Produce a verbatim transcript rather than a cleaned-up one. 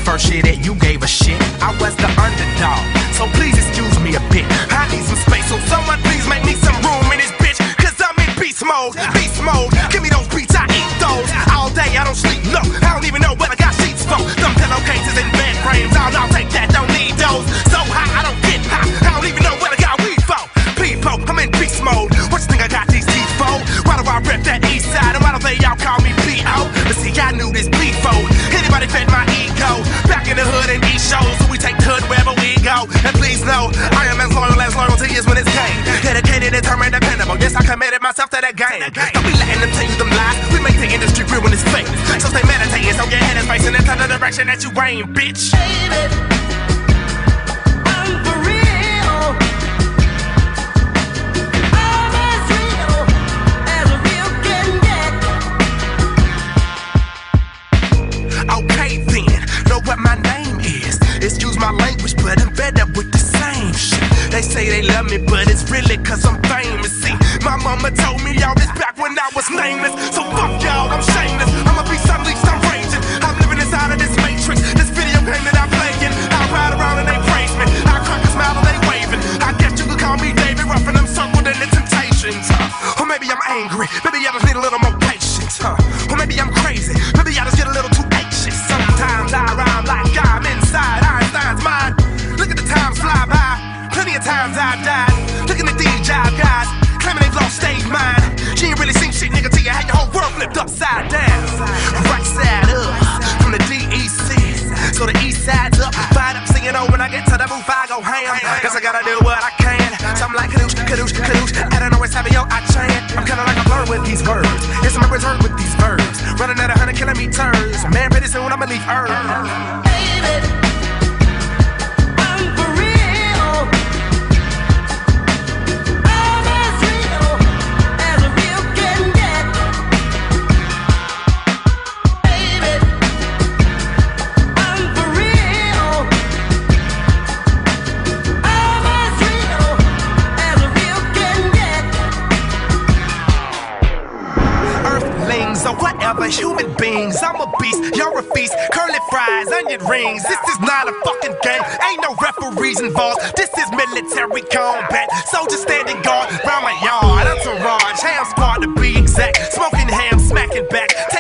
first year that you gave a shit. I was the underdog, so please excuse me a bit. I need some space, so someone please make me some room in this bitch. Cause I'm in beast mode, beast mode. Give me those beats, I eat those. All day I don't sleep, no, I don't even know what I got sheets for. Them pillowcases and bed frames, I'll not take that, don't need those. So high, I don't get high, I don't even know what I got weed for. People, I'm in beast mode, what you think I got these teeth for? Why do I rep that east side, and why don't they all call me P O? But see, I knew this before, anybody fed my ego. Back in the hood and these shows, so we take the hood wherever we go. And please know, I am as loyal as loyalty is when it's game. Dedicated, determined, dependable, yes, I committed myself to that game. Don't be letting them tell you them lies, we make the industry real when it's fake. So stay meditating, so your head is facing into the direction that you aim, bitch. Baby. What my name is, excuse my language, but I'm fed up with the same shit. They say they love me, but it's really cause I'm famous. See, my mama told me all this back when I was nameless. So fuck y'all, I'm shameless, I'ma be unleashed, I'm raging. I'm living inside of this matrix, this video game that I'm playing. I ride around and they praise me, I crack a smile and they waving. I guess you could call me David Ruff and I'm circled in the temptations, huh? Or maybe I'm angry, maybe I just need a little more patience, huh? Or maybe I'm crazy, maybe I just get a little too anxious. Sometimes I rhyme like I'm inside Einstein's mind. Look at the times fly by, plenty of times I've died. Looking at these job guys, claiming they've lost stage mind. She ain't really seen shit, nigga, till you had your whole world flipped upside down. Right side up, from the D E C, so the east side's up. Fired up, singing, oh, when I get to the booth, I go ham. Guess I gotta do what I can. Something like kadoosh, kadoosh, kadoosh. I don't always have it, yo, I chant. I'm kinda like a blur with these words. Yes, I'm a return with these verbs. Running at a hundred kilometers. Man, pretty soon I'ma leave Earth. Baby. So whatever, human beings, I'm a beast, you're a feast. Curly fries, onion rings, this is not a fucking game. Ain't no referees involved, this is military combat. Soldiers standing guard round my yard, entourage, ham squad to be exact. Smoking ham, smacking back,